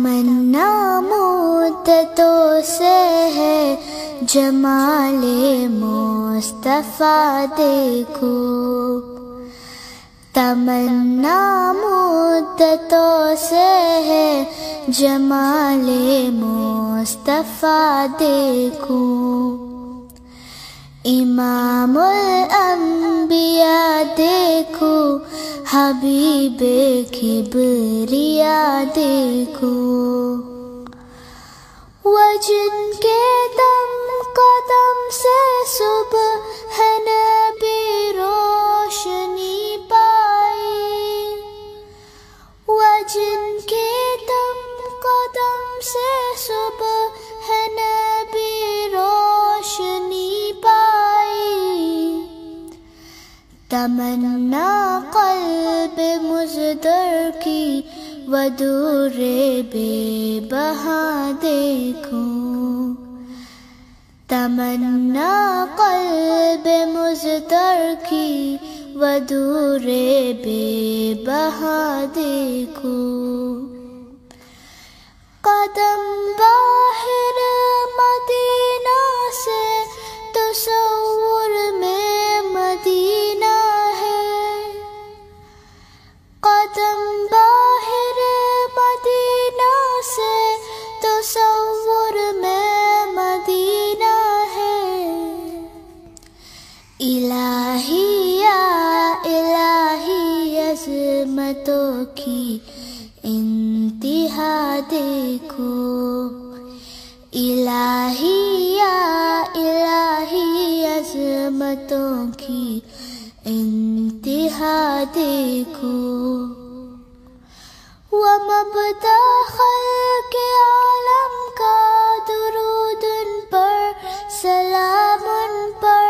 تمنا مدتوں سے ہے جمال مصطفیٰ دیکھو، تمنا مدتوں سے ہے جمال مصطفیٰ دیکھو، امام الانبیاء دیکھو، حبیب کبریا دیکھو، وہ جن کے دم قدم سے صبح ہے نبی روشنی پائی، وہ جن کے دم قدم سے صبح ہے نبی روشنی پائی، تمنا قلب مزدر کی ودور بے بہا دیکھو، تمنا قلب مزدر کی ودور بے بہا دیکھو، قدم باہر مدینہ سے تصور میں مدینہ ہے، قدم باہر مدینہ سے تصور میں مدینہ ہے، الہی یا الہی عظمتوں کی انتہا دیکھو، الہی یا الہی عظمتوں کی انتہا دیکھو، ومبدأ خلق عالم کا درود ان پر سلام ان پر،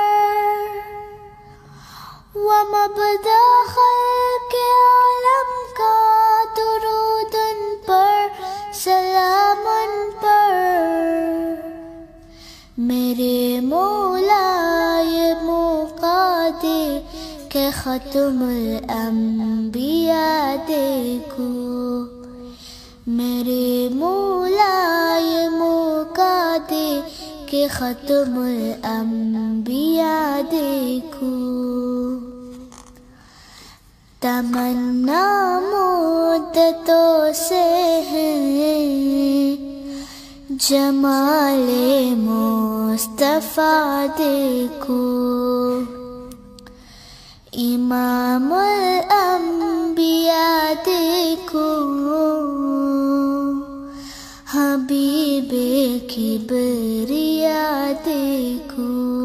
ومبدأ خلق عالم کا درود ان پر سلام ان پر، میرے مولا یہ موقع دے کہ ختم الانبیاء دیکھو، میرے مولا یہ موقع دے کہ ختم الانبیاء دیکھو، تمنا مدتوں سے ہے جمال مصطفیٰ دیکھو، امام الانبیاء دیکھو، حبیب کبریا دیکھو۔